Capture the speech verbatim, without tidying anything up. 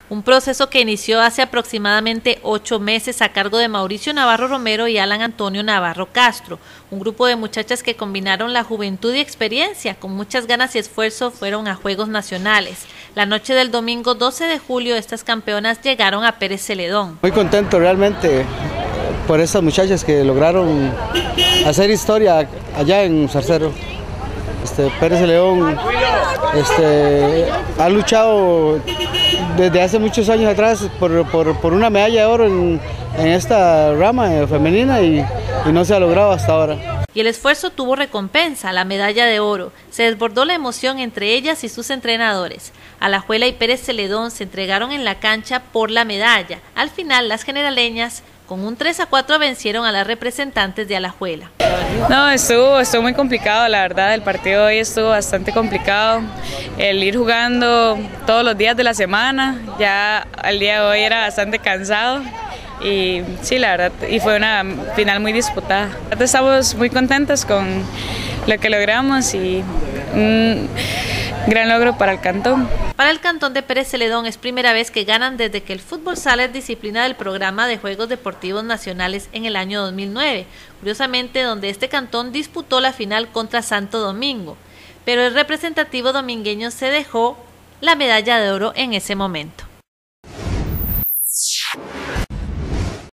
Un proceso que inició hace aproximadamente ocho meses a cargo de Mauricio Navarro Romero y Alan Antonio Navarro Castro, un grupo de muchachas que combinaron la juventud y experiencia, con muchas ganas y esfuerzo fueron a Juegos Nacionales. La noche del domingo doce de julio estas campeonas llegaron a Pérez Celedón. Muy contento realmente por estas muchachas que lograron hacer historia allá en Zarcero. Este, Pérez Celedón este, ha luchado desde hace muchos años atrás por, por, por una medalla de oro en, en esta rama femenina y, y no se ha logrado hasta ahora. Y el esfuerzo tuvo recompensa, la medalla de oro. Se desbordó la emoción entre ellas y sus entrenadores. Alajuela y Pérez Celedón se entregaron en la cancha por la medalla. Al final, las generaleñas con un tres a cuatro vencieron a las representantes de Alajuela. No, estuvo, estuvo muy complicado, la verdad, el partido de hoy estuvo bastante complicado. El ir jugando todos los días de la semana, ya al día de hoy era bastante cansado. Y sí, la verdad, y fue una final muy disputada. Estamos muy contentos con lo que logramos y un gran logro para el cantón. Para el cantón de Pérez Celedón es primera vez que ganan desde que el fútbol sala es disciplina del programa de Juegos Deportivos Nacionales en el año dos mil nueve, curiosamente donde este cantón disputó la final contra Santo Domingo, pero el representativo domingueño se dejó la medalla de oro en ese momento.